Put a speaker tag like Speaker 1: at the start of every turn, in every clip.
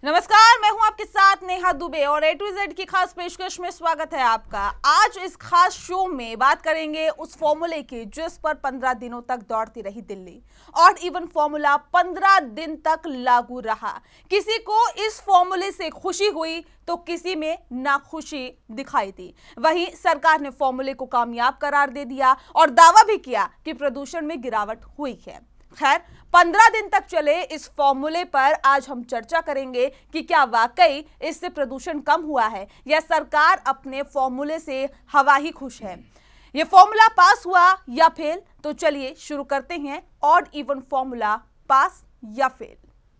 Speaker 1: नमस्कार, मैं हूं आपके साथ नेहा दुबे और ए टू जेड की खास पेशकश में स्वागत है आपका। आज इस खास शो में बात करेंगे उस फॉर्मूले की जिस पर 15 दिनों तक दौड़ती रही दिल्ली। ऑड इवन फॉर्मूला 15 दिन तक लागू रहा। किसी को इस फॉर्मूले से खुशी हुई तो किसी में नाखुशी दिखाई दी। वहीं सरकार ने फॉर्मूले को कामयाब करार दे दिया और दावा भी किया कि प्रदूषण में गिरावट हुई है। खैर, 15 दिन तक चले इस फॉर्मूले पर आज हम चर्चा करेंगे कि क्या वाकई इससे प्रदूषण कम हुआ है या सरकार अपने फॉर्मूले से हवा ही खुश है। ये फॉर्मूला पास हुआ या फेल, तो चलिए शुरू करते हैं। ऑड इवन फॉर्मूला पास या फेल।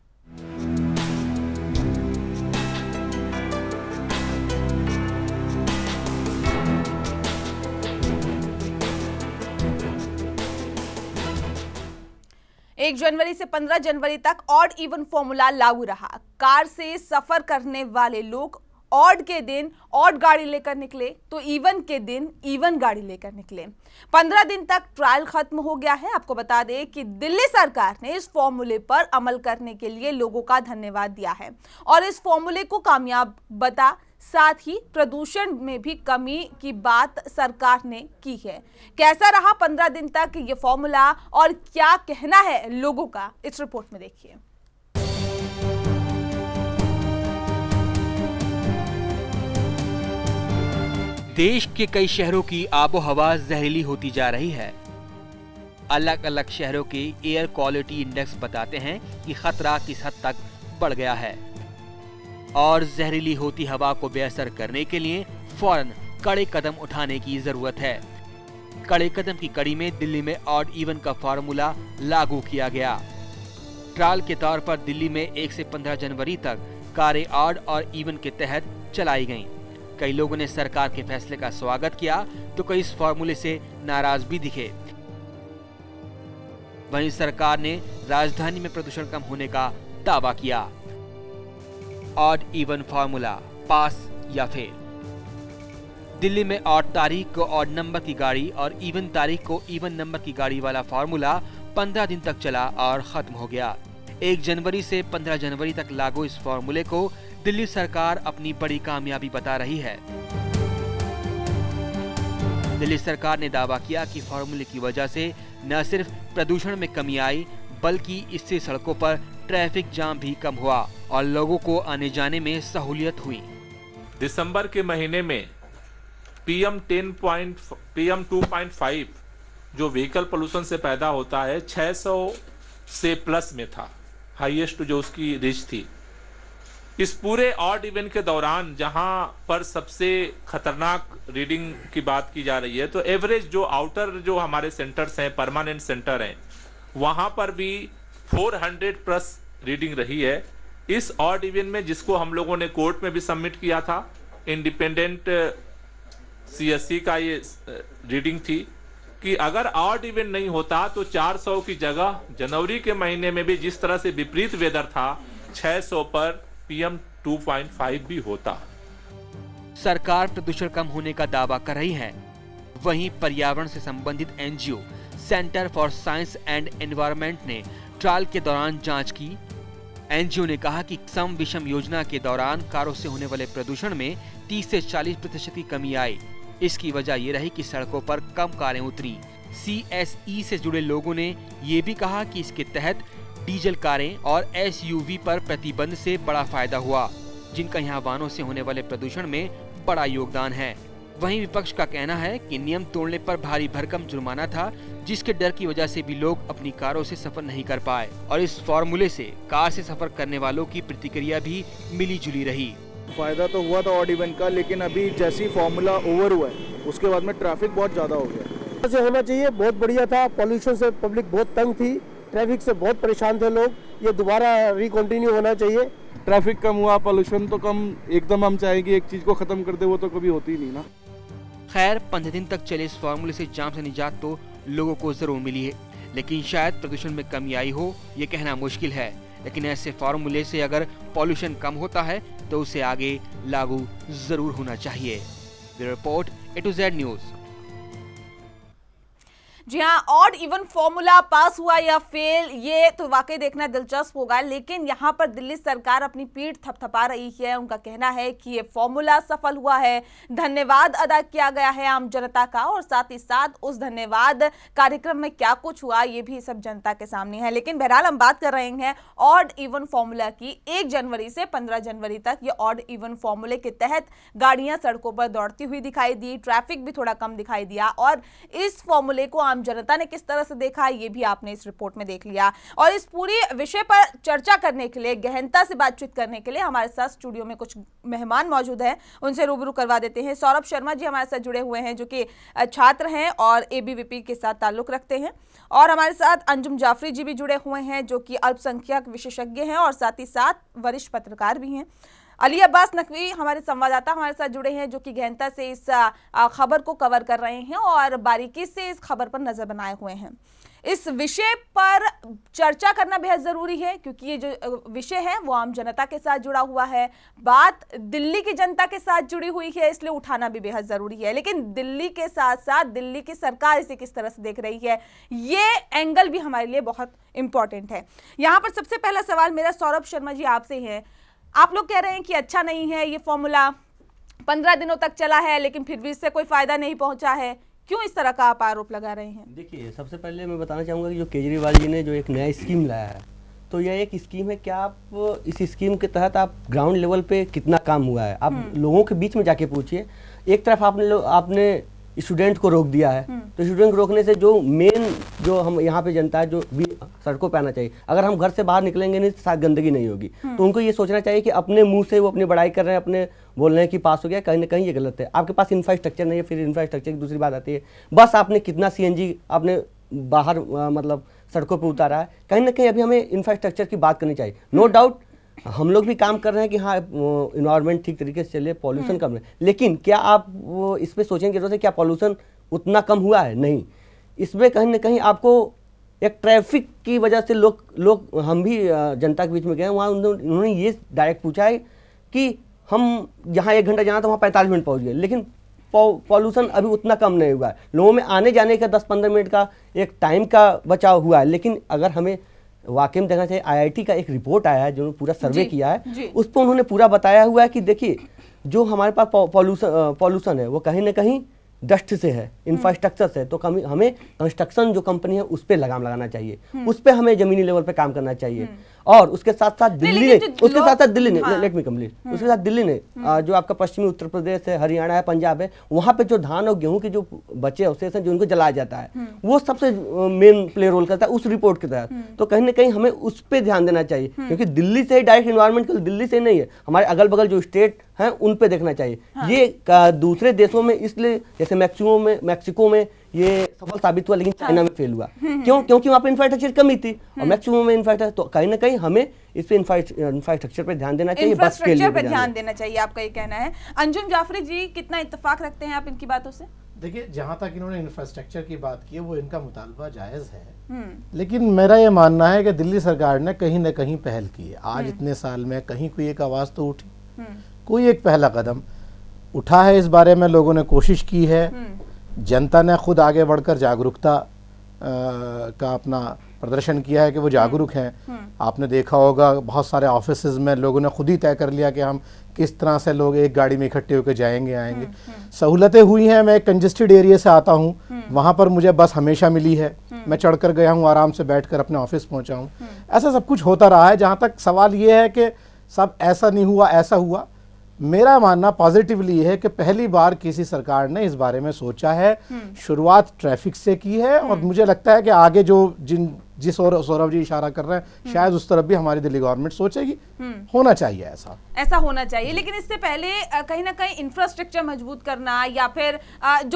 Speaker 1: एक जनवरी से 15 जनवरी तक ऑड इवन फॉर्मूला लागू रहा। कार से सफर करने वाले लोग ऑड के दिन ऑड गाड़ी लेकर निकले तो इवन के दिन इवन गाड़ी लेकर निकले। 15 दिन तक ट्रायल खत्म हो गया है। आपको बता दें कि दिल्ली सरकार ने इस फॉर्मूले पर अमल करने के लिए लोगों का धन्यवाद दिया है और इस फॉर्मूले को कामयाब बता, साथ ही प्रदूषण में भी कमी की बात सरकार ने की है। कैसा रहा 15 दिन तक ये फॉर्मूला और क्या कहना है लोगों का, इस रिपोर्ट में देखिए।
Speaker 2: देश के कई शहरों की आबोहवा जहरीली होती जा रही है। अलग अलग शहरों के एयर क्वालिटी इंडेक्स बताते हैं कि खतरा किस हद तक बढ़ गया है और जहरीली होती हवा को बेअसर करने के लिए फौरन कड़े कदम उठाने की जरूरत है। कड़े कदम की कड़ी में दिल्ली में ऑड इवन का फार्मूला लागू किया गया। ट्रायल के तौर पर दिल्ली में 1 से 15 जनवरी तक कारें ऑड और इवन के तहत चलाई गईं। कई लोगों ने सरकार के फैसले का स्वागत किया तो कई इस फार्मूले से नाराज भी दिखे। वहीं सरकार ने राजधानी में प्रदूषण कम होने का दावा किया। ऑड इवन फार्मूला पास या फेल। दिल्ली में ऑड तारीख को ऑड नंबर की गाड़ी और इवन तारीख को इवन नंबर की गाड़ी वाला फार्मूला 15 दिन तक चला और खत्म हो गया। 1 जनवरी से 15 जनवरी तक लागू इस फार्मूले को दिल्ली सरकार अपनी बड़ी कामयाबी बता रही है। दिल्ली सरकार ने दावा किया कि फार्मूले की वजह से न सिर्फ प्रदूषण में कमी आई बल्कि इससे सड़कों पर ट्रैफिक जाम भी कम हुआ और लोगों को आने जाने में सहूलियत हुई।
Speaker 3: दिसंबर के महीने में PM 2.5 जो व्हीकल पोल्यूशन से पैदा होता है 600 से प्लस में था, हाईएस्ट जो उसकी रेंज थी। इस पूरे ऑड इवन के दौरान जहां पर सबसे खतरनाक रीडिंग की बात की जा रही है तो एवरेज जो आउटर जो हमारे सेंटर्स हैं, परमानेंट सेंटर हैं, वहां पर भी 400 प्लस रीडिंग रही है। इस ऑड इवन में जिसको हम लोगों ने कोर्ट में भी सबमिट किया था, इंडिपेंडेंट CSC का ये रीडिंग थी कि अगर ऑड इवन नहीं होता तो 400 की जगह जनवरी के महीने में भी जिस तरह से विपरीत वेदर था 600 पर PM 2.5 भी होता।
Speaker 2: सरकार प्रदूषण कम होने का दावा कर रही है। वहीं पर्यावरण से संबंधित NGO centre for science and environment ने ट्रायल के दौरान जांच की। NGO ने कहा कि सम विषम योजना के दौरान कारों से होने वाले प्रदूषण में 30 से 40% की कमी आई। इसकी वजह ये रही कि सड़कों पर कम कारें उतरी। CSE से जुड़े लोगों ने ये भी कहा कि इसके तहत डीजल कारें और SUV पर प्रतिबंध से बड़ा फायदा हुआ, जिनका यहाँ वाहनों से होने वाले प्रदूषण में बड़ा योगदान है। वहीं विपक्ष का कहना है कि नियम तोड़ने पर भारी भरकम जुर्माना था, जिसके डर की वजह से भी लोग अपनी कारों से सफर नहीं कर पाए और इस फार्मूले से कार से सफर करने वालों की प्रतिक्रिया भी मिली जुली रही।
Speaker 4: फायदा तो हुआ था ऑड इवन का, लेकिन अभी जैसी फार्मूला ओवर हुआ है उसके बाद में ट्रैफिक बहुत ज्यादा हो गया।
Speaker 5: ऐसे होना चाहिए, बहुत बढ़िया था। पॉल्यूशन से पब्लिक बहुत तंग थी, ट्रैफिक से बहुत परेशान थे लोग। ये दोबारा रिकंटिन्यू होना चाहिए।
Speaker 4: ट्रैफिक कम हुआ, पॉल्यूशन तो कम। एकदम हम चाहेंगे एक चीज को खत्म कर दे, वो तो कभी होती नहीं ना।
Speaker 2: खैर, 15 दिन तक चले इस फार्मूले से जाम से निजात तो लोगों को जरूर मिली है, लेकिन शायद प्रदूषण में कमी आई हो ये कहना मुश्किल है। लेकिन ऐसे फार्मूले से अगर पॉल्यूशन कम होता है तो उसे आगे लागू जरूर होना चाहिए। Bureau report, A to Z news.
Speaker 1: जी हाँ, ऑड इवन फॉर्मूला पास हुआ या फेल, ये तो वाकई देखना दिलचस्प होगा। लेकिन यहाँ पर दिल्ली सरकार अपनी पीठ थपथपा रही है। उनका कहना है कि ये फॉर्मूला सफल हुआ है, धन्यवाद अदा किया गया है आम जनता का, और साथ ही साथ उस धन्यवाद कार्यक्रम में क्या कुछ हुआ ये भी सब जनता के सामने है। लेकिन बहरहाल हम बात कर रहे हैं ऑड इवन फॉर्मूला की। 1 जनवरी से 15 जनवरी तक ये ऑड इवन फॉर्मूले के तहत गाड़ियां सड़कों पर दौड़ती हुई दिखाई दी, ट्रैफिक भी थोड़ा कम दिखाई दिया, और इस फॉर्मूले को आम जनता ने किस तरह से देखा ये भी आपने इस रिपोर्ट में देख लिया। और इस पूरी विषय पर चर्चा करने के लिए, गहनता से बातचीत करने के लिए हमारे साथ स्टूडियो में कुछ मेहमान मौजूद हैं, उनसे रूबरू करवा देते हैं। सौरभ शर्मा जी हमारे साथ जुड़े हुए हैं, जो कि छात्र हैं और एबीवीपी के साथ ताल्लुक रखते हैं, और हमारे साथ अंजुम जाफरी जी भी जुड़े हुए हैं, जो कि अल्पसंख्यक विशेषज्ञ हैं और साथ ही साथ वरिष्ठ पत्रकार भी हैं। अली अब्बास नकवी हमारे संवाददाता हमारे साथ जुड़े हैं, जो कि गहनता से इस खबर को कवर कर रहे हैं और बारीकी से इस खबर पर नजर बनाए हुए हैं। इस विषय पर चर्चा करना बेहद जरूरी है, क्योंकि ये जो विषय है वो आम जनता के साथ जुड़ा हुआ है, बात दिल्ली की जनता के साथ जुड़ी हुई है, इसलिए उठाना भी बेहद जरूरी है। लेकिन दिल्ली के साथ साथ दिल्ली की सरकार इसे किस तरह से देख रही है, ये एंगल भी हमारे लिए बहुत इंपॉर्टेंट है। यहाँ पर सबसे पहला सवाल मेरा सौरभ शर्मा जी आपसे है। आप लोग कह रहे हैं कि अच्छा नहीं है ये फॉर्मूला, 15 दिनों तक चला है लेकिन फिर भी इससे कोई फायदा नहीं पहुंचा है, क्यों इस तरह का आप आरोप लगा रहे हैं?
Speaker 6: देखिए, सबसे पहले मैं बताना चाहूँगा कि जो केजरीवाल जी ने जो एक नया स्कीम लाया है, तो यह एक स्कीम है। क्या आप इस स्कीम के तहत आप ग्राउंड लेवल पे कितना काम हुआ है आप लोगों के बीच में जाके पूछिए। एक तरफ आपने स्टूडेंट को रोक दिया है, तो स्टूडेंट को रोकने से जो मेन जो हम यहाँ पे जनता है जो भी सड़कों पे आना चाहिए, अगर हम घर से बाहर निकलेंगे नहीं तो साथ गंदगी नहीं होगी। तो उनको ये सोचना चाहिए कि अपने मुंह से वो अपनी बड़ाई कर रहे हैं, अपने बोल रहे हैं कि पास हो गया, कहीं ना कहीं ये गलत है। आपके पास इंफ्रास्ट्रक्चर नहीं है, फिर इंफ्रास्ट्रक्चर की दूसरी बात आती है, बस आपने कितना CNG आपने बाहर मतलब सड़कों पर उतारा है, कहीं ना कहीं अभी हमें इंफ्रास्ट्रक्चर की बात करनी चाहिए। नो डाउट हम लोग भी काम कर रहे हैं कि हाँ इन्वायरमेंट ठीक तरीके से चले, पॉल्यूशन कम है, लेकिन क्या आप इस पर सोचेंगे जरूरत है क्या पॉल्यूशन उतना कम हुआ है? नहीं, इसमें कहीं ना कहीं आपको एक ट्रैफिक की वजह से लोग हम भी जनता के बीच में गए, वहाँ उन्होंने ये डायरेक्ट पूछा है कि हम जहाँ 1 घंटा जाना था वहाँ 45 मिनट पहुँच गए, लेकिन पॉल्यूशन अभी उतना कम नहीं हुआ है। लोगों में आने जाने का 10-15 मिनट का एक टाइम का बचाव हुआ है। लेकिन अगर हमें वाकई में देखना चाहिए, IIT का एक रिपोर्ट आया है जो पूरा सर्वे किया है, उस पर उन्होंने पूरा बताया हुआ है कि देखिए जो हमारे पास पॉल्यूशन है वो कहीं ना कहीं डस्ट से है, इंफ्रास्ट्रक्चर से। तो हमें कंस्ट्रक्शन जो कंपनी है उस पर लगाम लगाना चाहिए, उस पर हमें जमीनी लेवल पे काम करना चाहिए। और उसके साथ साथ दिल्ली ने लेट मी कंप्लीट, उसके साथ दिल्ली ने जो आपका पश्चिमी उत्तर प्रदेश है, हरियाणा है, पंजाब है, वहाँ पे जो धान और गेहूं के जो बचे अवशेष हैं जो उनको जलाया जाता है, वो सबसे मेन प्ले रोल करता है उस रिपोर्ट के तहत। तो कहीं ना कहीं हमें उस पर ध्यान देना चाहिए, क्योंकि दिल्ली से डायरेक्ट इन्वायरमेंट दिल्ली से नहीं है, हमारे अगल बगल जो स्टेट हैं उन पे देखना चाहिए। ये दूसरे देशों में इसलिए, जैसे मैक्सिको में ये सफल साबित हुआ, लेकिन चाइना में फेल हुआ। क्यों? क्योंकि वहाँ पे इंफ्रास्ट्रक्चर कमी थी और मैक्सिमम में इंफ्रास्ट्रक्चर। तो कहीं ना कहीं हमें इस पे इंफ्रास्ट्रक्चर पे ध्यान देना चाहिए, बस के लिए
Speaker 1: पे ध्यान देना चाहिए, आपका ये कहना है। अंजुम जाफरी जी, कितना इत्तेफाक रखते हैं आप इनकी बातों से?
Speaker 7: देखिए, जहाँ तक इन्होंने इंफ्रास्ट्रक्चर की बात की है वो इनका मुतालबा जायज़ है, लेकिन मेरा ये मानना है कि दिल्ली सरकार ने कहीं ना कहीं पहल की है। आज इतने साल में कहीं कोई एक आवाज़ तो उठी, कोई एक पहला कदम उठा है, इस बारे में लोगों ने कोशिश की है, जनता ने खुद आगे बढ़कर जागरूकता का अपना प्रदर्शन किया है कि वो जागरूक हैं। आपने देखा होगा बहुत सारे ऑफिसेज में लोगों ने खुद ही तय कर लिया कि हम किस तरह से लोग एक गाड़ी में इकट्ठे होकर जाएंगे आएंगे। सहूलतें हुई हैं। मैं एक कंजेस्टेड एरिया से आता हूँ, वहाँ पर मुझे बस हमेशा मिली है, मैं चढ़कर गया हूँ, आराम से बैठकर अपने ऑफिस पहुँचा हूँ। ऐसा सब कुछ होता रहा है। जहाँ तक सवाल ये है कि सब ऐसा नहीं हुआ, ऐसा हुआ, मेरा मानना पॉजिटिवली है कि पहली बार किसी सरकार ने इस बारे में सोचा है। शुरुआत ट्रैफिक से की है और मुझे लगता है कि आगे जो जिस और सौरभ जी इशारा कर रहे हैं, शायद उस तरफ भी हमारी दिल्ली गवर्नमेंट सोचेगी। होना चाहिए, ऐसा होना चाहिए।
Speaker 1: लेकिन इससे पहले कहीं ना कहीं इंफ्रास्ट्रक्चर मजबूत करना या फिर जो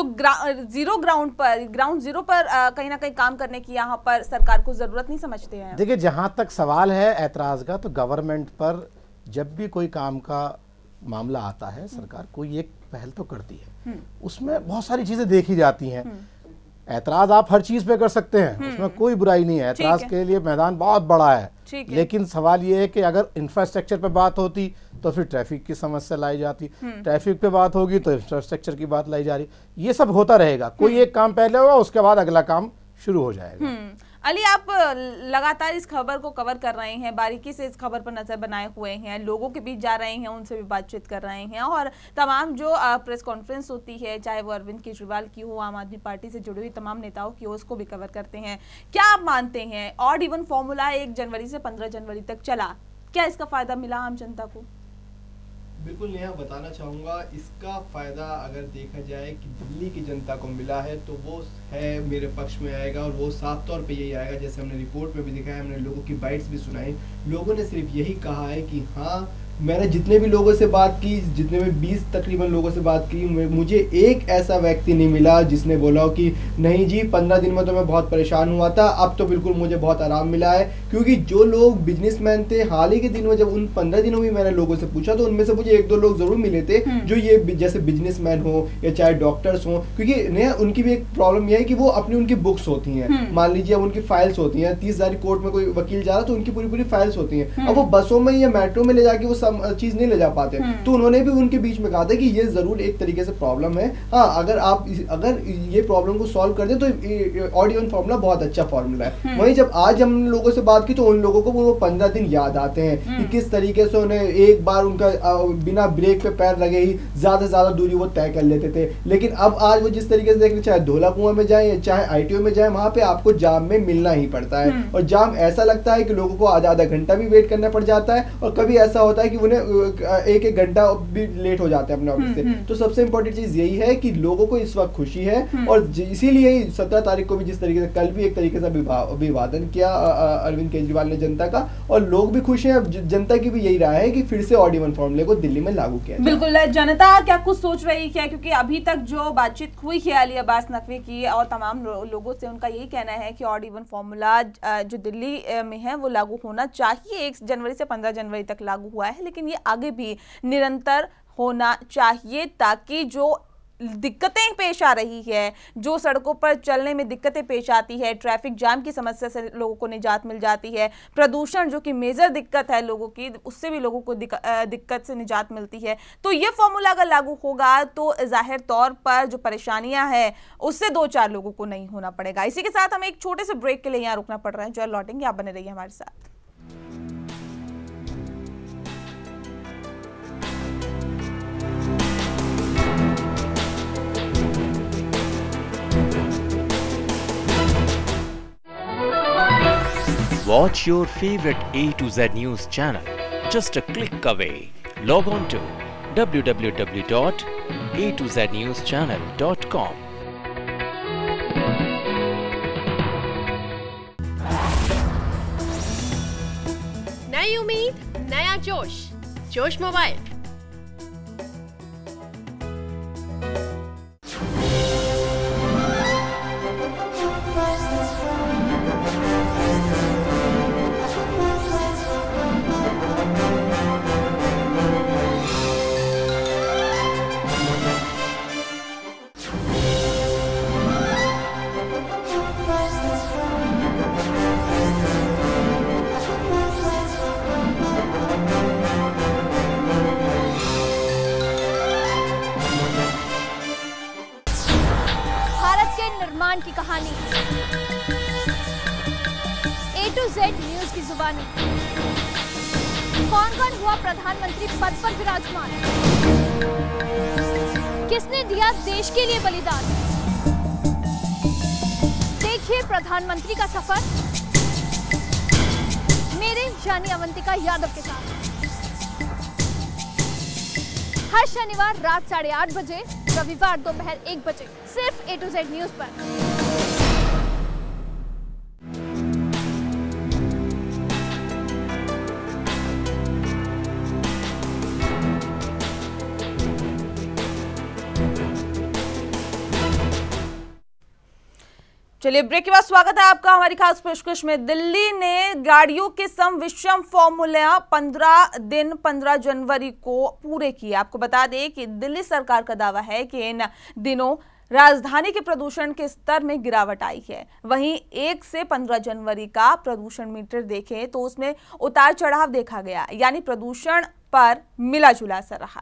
Speaker 1: ग्राउंड जीरो पर कहीं ना कहीं काम करने की यहाँ पर सरकार को जरूरत नहीं समझते हैं।
Speaker 7: देखिए, जहाँ तक सवाल है ऐतराज का, तो गवर्नमेंट पर जब भी कोई काम का मामला आता है सरकार कोई एक पहल तो करती है, उसमें बहुत सारी चीजें देखी जाती हैं। ऐतराज आप हर चीज पे कर सकते हैं, उसमें कोई बुराई नहीं है, ऐतराज के लिए मैदान बहुत बड़ा है। लेकिन सवाल ये है कि अगर इंफ्रास्ट्रक्चर पे बात होती तो फिर ट्रैफिक की समस्या लाई जाती, ट्रैफिक पे बात होगी तो इंफ्रास्ट्रक्चर की बात लाई जा रही। ये सब होता रहेगा, कोई एक काम पहले होगा उसके बाद अगला काम शुरू हो जाएगा।
Speaker 1: अली, आप लगातार इस खबर को कवर कर रहे हैं, बारीकी से इस खबर पर नजर बनाए हुए हैं, लोगों के बीच जा रहे हैं, उनसे भी बातचीत कर रहे हैं, और तमाम जो प्रेस कॉन्फ्रेंस होती है, चाहे वो अरविंद केजरीवाल की हो, आम आदमी पार्टी से जुड़ी हुई तमाम नेताओं की हो, उसको भी कवर करते हैं। क्या आप मानते हैं ऑड इवन फॉर्मूला 1 जनवरी से 15 जनवरी तक चला, क्या इसका फायदा मिला आम जनता को?
Speaker 8: बिल्कुल नेहा, बताना चाहूँगा इसका फ़ायदा अगर देखा जाए कि दिल्ली की जनता को मिला है तो वो है मेरे पक्ष में आएगा, और वो साफ तौर पे यही आएगा। जैसे हमने रिपोर्ट में भी दिखाया, हमने लोगों की बाइट्स भी सुनाई, लोगों ने सिर्फ यही कहा है कि हाँ, मैंने जितने भी लोगों से बात की, जितने भी 20 तकरीबन लोगों से बात की, मुझे एक ऐसा व्यक्ति नहीं मिला जिसने बोला हो कि नहीं जी 15 दिन में तो मैं बहुत परेशान हुआ था, अब तो बिल्कुल मुझे बहुत आराम मिला है। क्योंकि जो लोग बिजनेसमैन थे, हाल ही के दिनों में जब उन 15 दिनों में मैंने लोगों से पूछा तो उनमें से मुझे 1-2 लोग जरूर मिले थे जो ये जैसे बिजनेसमैन हो या चाहे डॉक्टर्स हो, क्योंकि नया उनकी भी एक प्रॉब्लम यह है कि वो अपनी उनकी बुक्स होती हैं, मान लीजिए उनकी फाइल्स होती हैं, 30,000 कोर्ट में कोई वकील जा रहा तो उनकी पूरी फाइल्स होती हैं, अब वो बसों में या मेट्रो में ले जाके वो चीज नहीं ले जा पाते। तो उन्होंने भी उनके बीच में कहा था कि ये जरूर एक तरीके से प्रॉब्लम है। हाँ, अगर ये प्रॉब्लम को सॉल्व कर दे तो ऑड इवन फॉर्मूला बहुत अच्छा फॉर्मूला है। वहीं जब आज हम लोगों से बात की तो उन लोगों को वो 15 दिन याद आते हैं कि किस तरीके से उन्हें एक बार उनका बिना ब्रेक पे पैर लगे ही ज्यादा से ज्यादा दूरी वो तय कर लेते थे। लेकिन अब आज वो जिस तरीके से देख, चाहे धोला कुआं में जाए चाहे ITO में जाए, वहां पे आपको जाम में मिलना ही पड़ता है, और जाम ऐसा लगता है कि लोगों को आधा घंटा भी वेट करना पड़ जाता है, और कभी ऐसा होता है कि उन्हें 1-1 घंटा भी लेट हो जाते हैं अपने ऑफिस से। तो सबसे इंपॉर्टेंट चीज यही है कि लोगों को इस वक्त खुशी है, और इसीलिए 17 तारीख को भी जिस तरीके से कल भी एक तरीके से अभिवादन किया अरविंद केजरीवाल ने जनता का, और लोग भी खुश हैं। जनता की भी यही राय है कि फिर से ऑड इवन फॉर्मूले को दिल्ली में लागू किया।
Speaker 1: बिल्कुल, जनता क्या कुछ सोच रही है, क्योंकि अभी तक जो बातचीत हुई है अली अब्बास नकवी की और तमाम लोगों से, उनका यही कहना है कि ऑड इवन फॉर्मूला जो दिल्ली में है वो लागू होना चाहिए। 1 जनवरी से 15 जनवरी तक लागू हुआ है, लेकिन ये आगे भी निरंतर होना चाहिए, ताकि जो दिक्कतें पेश आ रही है, जो सड़कों पर चलने में दिक्कतें पेश आती है, ट्रैफिक जाम की समस्या से लोगों को निजात मिल जाती है, प्रदूषण जो कि मेजर दिक्कत है लोगों की, उससे भी लोगों को दिक्कत से निजात मिलती है। तो ये फॉर्मूला अगर लागू होगा तो जाहिर तौर पर जो परेशानियां हैं उससे 2-4 लोगों को नहीं होना पड़ेगा। इसी के साथ हमें एक छोटे से ब्रेक के लिए यहाँ रुकना पड़ रहा है, जो लौटेंगे आप बने रहिए हमारे साथ।
Speaker 9: Watch your favorite A to Z news channel just a click away. Log on to www.atozNewsChannel.com.
Speaker 10: नई उम्मीद, नया जोश, जोश मोबाइल।
Speaker 11: की कहानी A to Z न्यूज की जुबानी। कौन कौन हुआ प्रधानमंत्री पद पर विराजमान, किसने दिया देश के लिए बलिदान। देखिए प्रधानमंत्री का सफर मेरे यानी अवंतिका यादव के साथ, हर शनिवार रात 8:30 बजे, रविवार दोपहर 1 बजे, सिर्फ A to Z न्यूज पर।
Speaker 1: चलिए ब्रेक के बाद स्वागत है आपका हमारी खास पेशकश में। दिल्ली ने गाड़ियों के सम विषम फॉर्मूला 15 दिन 15 जनवरी को पूरे किए। आपको बता दें कि दिल्ली सरकार का दावा है कि इन दिनों राजधानी के प्रदूषण के स्तर में गिरावट आई है। वहीं 1 से 15 जनवरी का प्रदूषण मीटर देखें तो उसमें उतार चढ़ाव देखा गया, यानी प्रदूषण पर मिला जुला असर रहा।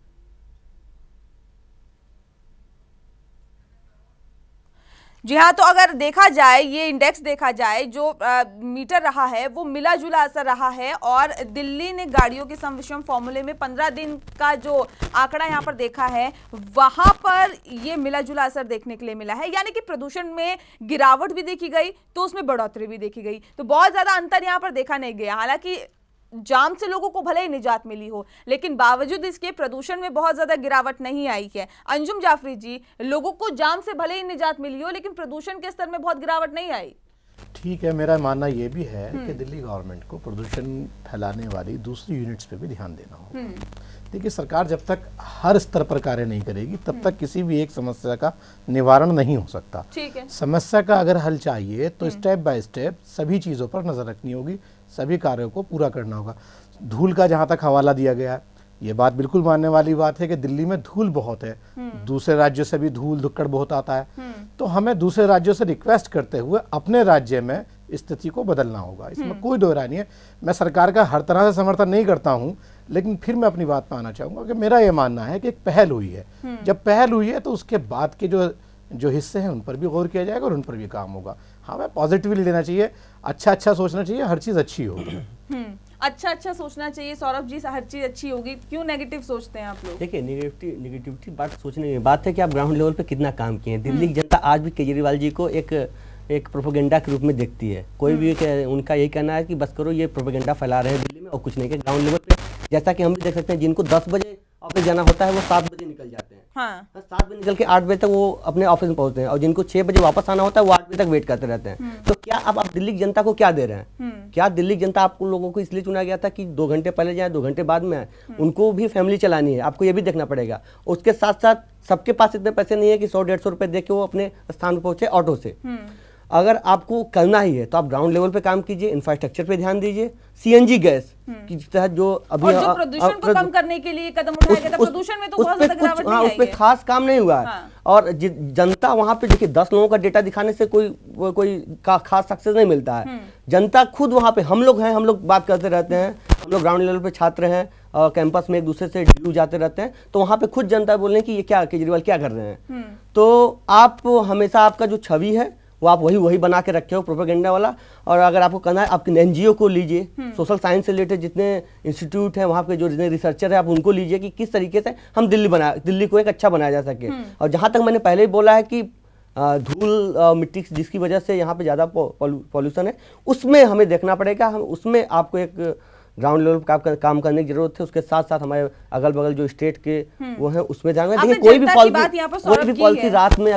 Speaker 1: जी हाँ, तो अगर देखा जाए, ये इंडेक्स देखा जाए, जो मीटर रहा है वो मिला जुला असर रहा है। और दिल्ली ने गाड़ियों के सम विषम फॉर्मूले में 15 दिन का जो आंकड़ा यहाँ पर देखा है, वहां पर ये मिला जुला असर देखने के लिए मिला है। यानी कि प्रदूषण में गिरावट भी देखी गई तो उसमें बढ़ोतरी भी देखी गई, तो बहुत ज्यादा अंतर यहाँ पर देखा नहीं गया। हालांकि जाम से लोगों को भले ही निजात मिली हो, लेकिन बावजूद इसके प्रदूषण में बहुत ज्यादा गिरावट नहीं आई है। अंजुम जाफरी जी, लोगों को जाम से भले ही निजात मिली हो, लेकिन प्रदूषण के स्तर में बहुत गिरावट नहीं आई।
Speaker 7: ठीक है, मेरा मानना ये भी है कि दिल्ली गवर्नमेंट को प्रदूषण फैलाने वाली दूसरी यूनिट्स पे भी ध्यान देना होगा। देखिए, सरकार जब तक हर स्तर पर कार्य नहीं करेगी तब तक किसी भी एक समस्या का निवारण नहीं हो सकता।
Speaker 1: ठीक है।
Speaker 7: समस्या का अगर हल चाहिए तो स्टेप बाय स्टेप सभी चीज़ों पर नज़र रखनी होगी, सभी कार्यों को पूरा करना होगा। धूल का जहाँ तक हवाला दिया गया है, ये बात बिल्कुल मानने वाली बात है कि दिल्ली में धूल बहुत है, दूसरे राज्यों से भी धूल धुक्कड़ बहुत आता है, तो हमें दूसरे राज्यों से रिक्वेस्ट करते हुए अपने राज्य में स्थिति को बदलना होगा। इसमें कोई दो राय नहीं है। मैं सरकार का हर तरह से समर्थन नहीं करता हूं, लेकिन फिर मैं अपनी बात पर आना चाहूंगा कि मेरा यह मानना है कि एक पहल हुई है। जब पहल हुई है तो उसके बाद के जो हिस्से हैं उन पर भी गौर किया जाएगा और उन पर भी काम होगा। हमें पॉजिटिवली लेना चाहिए, अच्छा सोचना चाहिए, हर चीज अच्छी होगी।
Speaker 1: अच्छा सोचना चाहिए। सौरभ जी, हर चीज अच्छी होगी, क्यों नेगेटिव सोचते हैं आप लोग?
Speaker 6: देखिए, नेगेटिविटी बात सोचने की बात है कि आप ग्राउंड लेवल पे कितना काम किए हैं। दिल्ली की जनता आज भी केजरीवाल जी को एक प्रोपेगेंडा के रूप में देखती है। कोई भी उनका यही कहना है कि बस करो, ये प्रोपेगेंडा फैला रहे हैं दिल्ली में और कुछ नहीं। के ग्राउंड लेवल पे जैसा कि हम भी देख सकते हैं, जिनको 10 बजे ऑफिस जाना होता है वो 7 बजे निकल जाते हैं।
Speaker 1: हाँ।
Speaker 6: 7 बजे निकल के 8 बजे तक वो अपने ऑफिस में पहुंचते हैं, और जिनको 6 बजे वापस आना होता है वो 8 बजे तक वेट करते रहते हैं। तो क्या आप दिल्ली की जनता को क्या दे रहे हैं? क्या दिल्ली की जनता आपको लोगों को इसलिए चुना गया था कि 2 घंटे पहले जाए, 2 घंटे बाद में आए? उनको भी फैमिली चलानी है, आपको ये भी देखना पड़ेगा। उसके साथ साथ सबके पास इतने पैसे नहीं है कि 100-150 रुपए दे के वो अपने स्थान पर पहुंचे ऑटो से। अगर आपको करना ही है तो आप ग्राउंड लेवल पे काम कीजिए, इंफ्रास्ट्रक्चर पे ध्यान दीजिए। सीएनजी गैस की तहत जो अभी
Speaker 1: और जो प्रदूषण को कम करने के लिए कदम उठाया गया था, प्रदूषण में तो बहुत ज्यादा गिरावट नहीं आई है।
Speaker 6: उस पे खास काम नहीं हुआ है। और जनता वहां पे देखिए, 10 लोगों का डेटा दिखाने से कोई खास सक्सेस नहीं मिलता है। जनता खुद वहां पे, हम लोग हैं, हम लोग बात करते रहते हैं, हम लोग ग्राउंड लेवल पे छात्र हैं और कैंपस में एक दूसरे से डील जाते रहते हैं, तो वहां पे खुद जनता बोल रहे हैं कि ये क्या केजरीवाल क्या कर रहे हैं। तो आप हमेशा आपका जो छवि है वो आप वही बना के रखे हो, प्रोपेगेंडा वाला। और अगर आपको करना है, आप एनजीओ को लीजिए, सोशल साइंस से रिलेटेड जितने इंस्टीट्यूट हैं वहाँ पे जो जितने रिसर्चर हैं, आप उनको लीजिए कि किस तरीके से हम दिल्ली को एक अच्छा बनाया जा सके। और जहाँ तक मैंने पहले ही बोला है कि धूल मिट्टी जिसकी वजह से यहाँ पे ज़्यादा पॉल्यूशन है, उसमें हमें देखना पड़ेगा। हम उसमें आपको एक ग्राउंड लेवल पर काम करने की जरूरत है। उसके साथ साथ हमारे अगल बगल जो स्टेट के वो हैं उसमें जाएंगे। देखिए, कोई भी पॉलिसी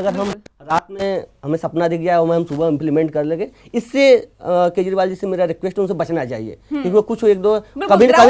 Speaker 6: रात में हमें सपना दिख जाए और हम सुबह इम्प्लीमेंट कर लेंगे, इससे केजरीवाल जी से मेरा रिक्वेस्ट उनसे बचना चाहिए, क्योंकि वो कुछ एक दो कहीं ना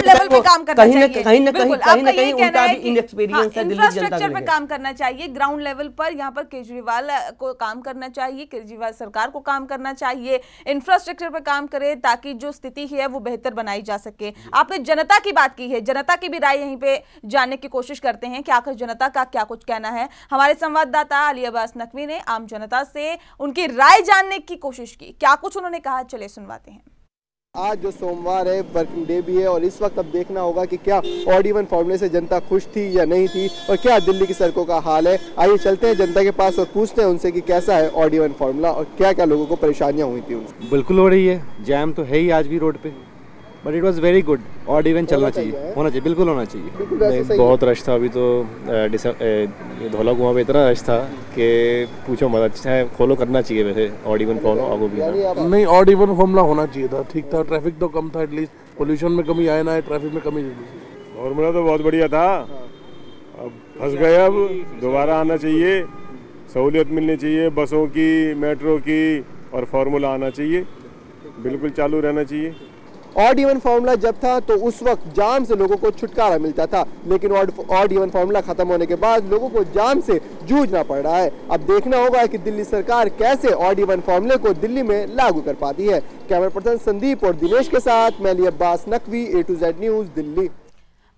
Speaker 6: कहीं उनका भी इनएक्सपीरियंस है।
Speaker 1: इंफ्रास्ट्रक्चर पे काम करना चाहिए ग्राउंड लेवल पर। यहाँ पर केजरीवाल को काम करना चाहिए, केजरीवाल सरकार को काम करना चाहिए, इंफ्रास्ट्रक्चर पे काम करे ताकि जो स्थिति है वो बेहतर बनाई जा सके। आपने जनता की बात की है, जनता की भी राय यहीं पे जानने की कोशिश करते हैं कि आखिर जनता का क्या कुछ कहना है। हमारे संवाददाता अली अब्बास नकवी ने आम जनता से उनकी राय जानने की कोशिश की, क्या कुछ उन्होंने कहा, चले सुनवाते हैं।
Speaker 12: आज जो सोमवार है, वर्किंग डे भी है, और इस वक्त अब देखना होगा कि क्या ऑड इवन फॉर्मूले से जनता खुश थी या नहीं थी, और क्या दिल्ली की सड़कों का हाल है। आइए चलते हैं जनता के पास और पूछते हैं उनसे कि कैसा है ऑड इवन फॉर्मूला और क्या क्या लोगों को परेशानियां हुई थी उनसे।
Speaker 13: बिल्कुल हो रही है, जैम तो है ही आज भी रोड पे, but it was very good. Odd even चलना चाहिए, होना चाहिए, बिल्कुल होना चाहिए। बहुत रश था अभी तो, धौला कुआं पे इतना रश था कि पूछो मत। अच्छा है, फॉलो करना चाहिए वैसे ऑड इवन फॉलो आपको भी।
Speaker 14: नहीं, ऑड इवन फॉर्मूला होना चाहिए था, ठीक था। ट्रैफिक तो कम था, एटलीस्ट पोल्यूशन में कमी आए ना है, ट्रैफिक में कमी।
Speaker 15: फॉर्मूला तो बहुत बढ़िया था, अब फंस गए, अब दोबारा आना चाहिए, सहूलियत मिलनी चाहिए बसों की, मेट्रो की, और फार्मूला आना चाहिए, बिल्कुल चालू रहना चाहिए।
Speaker 12: ऑड इवन फार्मूला जब था तो उस वक्त जाम से लोगों को छुटकारा मिलता था, लेकिन ऑड इवन फार्मूला खत्म होने के बाद लोगों को जाम से जूझना पड़ रहा है। अब देखना होगा कि दिल्ली सरकार कैसे ऑड इवन फार्मूले को दिल्ली में लागू कर पाती है। कैमरा पर्सन संदीप और दिनेश के साथ मैं Ali Abbas Naqvi, A to Z news, Delhi.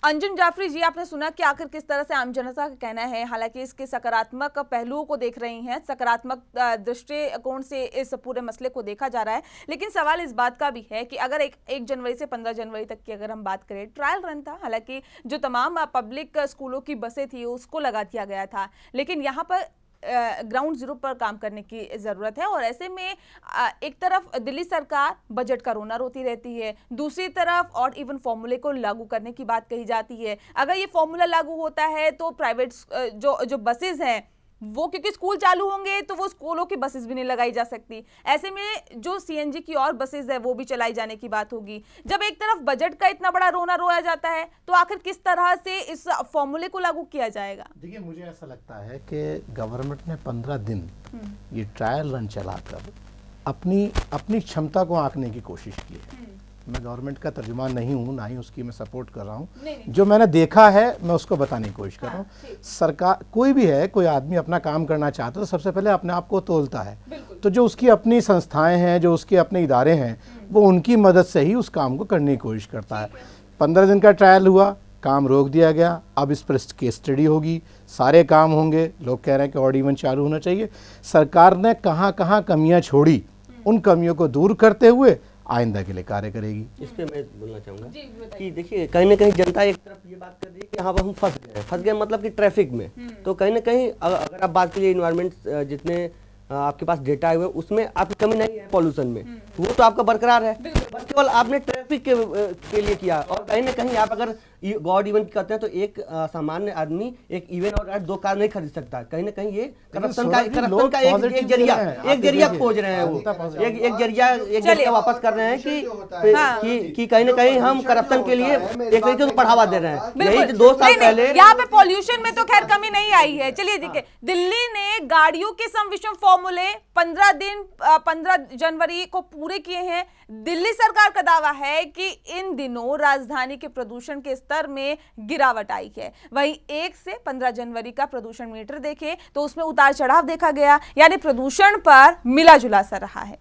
Speaker 1: Anjum Jafri ji, आपने सुना कि आखिर किस तरह से आम जनता का कहना है। हालांकि इसके सकारात्मक पहलुओं को देख रही हैं, सकारात्मक दृष्टिकोण से इस पूरे मसले को देखा जा रहा है, लेकिन सवाल इस बात का भी है कि अगर 1 जनवरी से 15 जनवरी तक की अगर हम बात करें, ट्रायल रन था, हालांकि जो तमाम पब्लिक स्कूलों की बसें थी उसको लगा दिया गया था, लेकिन यहाँ पर ग्राउंड जीरो पर काम करने की जरूरत है। और ऐसे में एक तरफ दिल्ली सरकार बजट का रोना रोती रहती है, दूसरी तरफ ऑड इवन फॉर्मूले को लागू करने की बात कही जाती है। अगर ये फॉर्मूला लागू होता है तो प्राइवेट जो बसेस हैं वो, क्योंकि स्कूल चालू होंगे तो वो स्कूलों की बसेस भी नहीं लगाई जा सकती। ऐसे में जो सीएनजी की और बसेस है वो भी चलाई जाने की बात होगी। जब एक तरफ बजट का इतना बड़ा रोना रोया जाता है तो आखिर किस तरह से इस फॉर्मूले को लागू किया जाएगा?
Speaker 7: देखिए, मुझे ऐसा लगता है कि गवर्नमेंट ने 15 दिन ये ट्रायल रन चलाकर अपनी क्षमता को आंकने की कोशिश की है। मैं गवर्नमेंट का तर्जुमान नहीं हूँ, ना ही उसकी मैं सपोर्ट कर रहा हूँ। जो मैंने देखा है मैं उसको बताने की कोशिश कर रहा हूँ। सरकार कोई भी है, कोई आदमी अपना काम करना चाहता है तो सबसे पहले अपने आप को तोलता है। तो जो उसकी अपनी संस्थाएं हैं, जो उसके अपने इदारे हैं, वो उनकी मदद से ही उस काम को करने की कोशिश करता है। 15 दिन का ट्रायल हुआ, काम रोक दिया गया, अब इस पर केस स्टडी होगी, सारे काम होंगे। लोग कह रहे हैं कि ऑड इवन चालू होना चाहिए। सरकार ने कहाँ कहाँ कमियाँ छोड़ी, उन कमियों को दूर करते हुए आइंदा के लिए कार्य करेगी।
Speaker 6: इस पे मैं बोलना चाहूँगा कि देखिए, कहीं ना कहीं जनता एक तरफ ये बात कर रही है कि हाँ हम फंस गए मतलब कि ट्रैफिक में। तो कहीं ना कहीं अगर आप बात करिए इन्वायरमेंट, जितने आपके पास डेटा है उसमें आपकी कमी नहीं है पॉल्यूशन में, वो तो आपका बरकरार है, बस केवल आपने ट्रैफिक के लिए किया। और कहीं ना कहीं आप अगर गॉड इवेंट करते हैं तो एक सामान्य आदमी एक इवेंट और 2 कार नहीं खरीद सकता। कहीं ना कहीं ये करप्शन का एक जरिया खोज रहे हैं, वो एक जरिया वापस कर रहे हैं कि कहीं ना कहीं हम करप्शन के लिए एक तरीके से बढ़ावा दे रहे हैं। यही 2 साल पहले
Speaker 1: यहाँ पे पॉल्यूशन में तो खैर कमी नहीं आई है। चलिए देखिए, दिल्ली ने गाड़ियों के सम विषम फॉर्मूले 15 जनवरी को पूरे किए हैं। दिल्ली सरकार का दावा है कि इन दिनों राजधानी के प्रदूषण के स्तर में गिरावट आई है। वहीं 1 से 15 जनवरी का प्रदूषण मीटर देखें तो उसमें उतार चढ़ाव देखा गया, यानी प्रदूषण पर मिला जुला असर रहा है।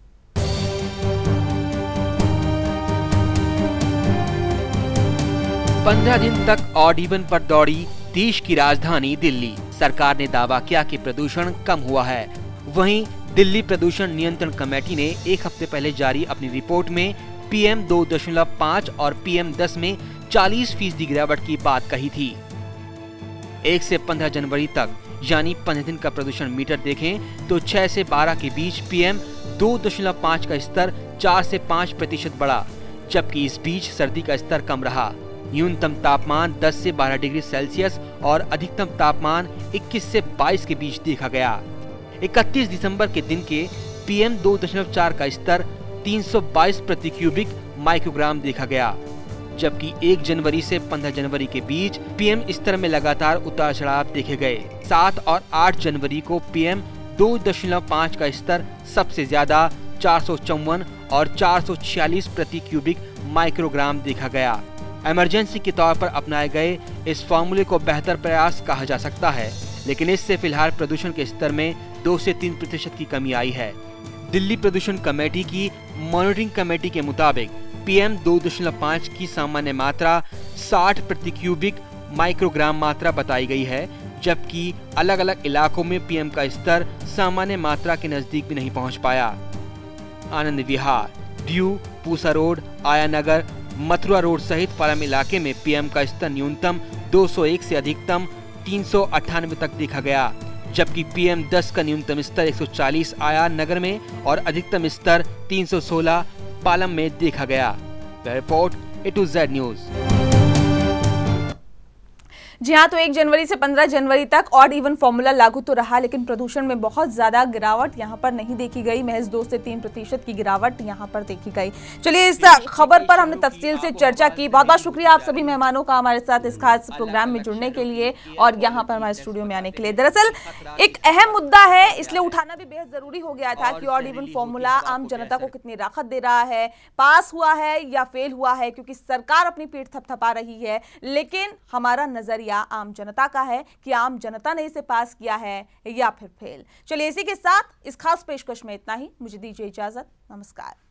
Speaker 2: पंद्रह दिन तक ऑड इवन पर दौड़ी देश की राजधानी दिल्ली। सरकार ने दावा किया कि प्रदूषण कम हुआ है। वहीं दिल्ली प्रदूषण नियंत्रण कमेटी ने 1 हफ्ते पहले जारी अपनी रिपोर्ट में PM 2.5 और PM 10 में 40% गिरावट की बात कही थी। 1 से 15 जनवरी तक यानी 15 दिन का प्रदूषण मीटर देखें तो 6 से 12 के बीच PM 2.5 का स्तर 4 से 5% बढ़ा, जबकि इस बीच सर्दी का स्तर कम रहा। न्यूनतम तापमान 10 से 12 डिग्री सेल्सियस और अधिकतम तापमान 21 से 22 के बीच देखा गया। 31 दिसंबर के दिन के PM 2.4 का स्तर 322 प्रति क्यूबिक माइक्रोग्राम देखा गया, जबकि 1 जनवरी से 15 जनवरी के बीच PM स्तर में लगातार उतार चढ़ाव देखे गए। 7 और 8 जनवरी को PM 2.5 का स्तर सबसे ज्यादा 454 और 446 प्रति क्यूबिक माइक्रोग्राम देखा गया। इमरजेंसी के तौर पर अपनाए गए इस फॉर्मूले को बेहतर प्रयास कहा जा सकता है, लेकिन इससे फिलहाल प्रदूषण के स्तर में 2 से 3% की कमी आई है। दिल्ली प्रदूषण कमेटी की मॉनिटरिंग कमेटी के मुताबिक PM 2.5 की सामान्य मात्रा 60 प्रति क्यूबिक माइक्रोग्राम मात्रा बताई गई है, जबकि अलग अलग इलाकों में PM का स्तर सामान्य मात्रा के नजदीक भी नहीं पहुंच पाया। आनंद विहार, ड्यू, पूसा रोड, आया नगर, मथुरा रोड सहित फार्म इलाके में PM का स्तर न्यूनतम 201 से अधिकतम 398 तक देखा गया, जबकि PM 10 का न्यूनतम स्तर 140 आया नगर में और अधिकतम स्तर 316 पालम में देखा गया। Report A to Z news.
Speaker 1: जी हाँ, तो 1 जनवरी से 15 जनवरी तक ऑड इवन फॉर्मूला लागू तो रहा, लेकिन प्रदूषण में बहुत ज्यादा गिरावट यहाँ पर नहीं देखी गई। महज 2 से 3% की गिरावट यहाँ पर देखी गई। चलिए, इस खबर पर हमने तफसील से चर्चा की। बहुत बहुत शुक्रिया आप सभी मेहमानों का हमारे साथ इस खास प्रोग्राम में जुड़ने के लिए और यहाँ पर हमारे स्टूडियो में आने के लिए। दरअसल एक अहम मुद्दा है, इसलिए उठाना भी बेहद जरूरी हो गया था कि ऑड इवन फॉर्मूला आम जनता को कितनी राहत दे रहा है, पास हुआ है या फेल हुआ है, क्योंकि सरकार अपनी पीठ थपथपा रही है, लेकिन हमारा नजरिया आम जनता का है कि आम जनता ने इसे पास किया है या फिर फेल। चलिए, इसी के साथ इस खास पेशकश में इतना ही। मुझे दीजिए इजाजत। नमस्कार।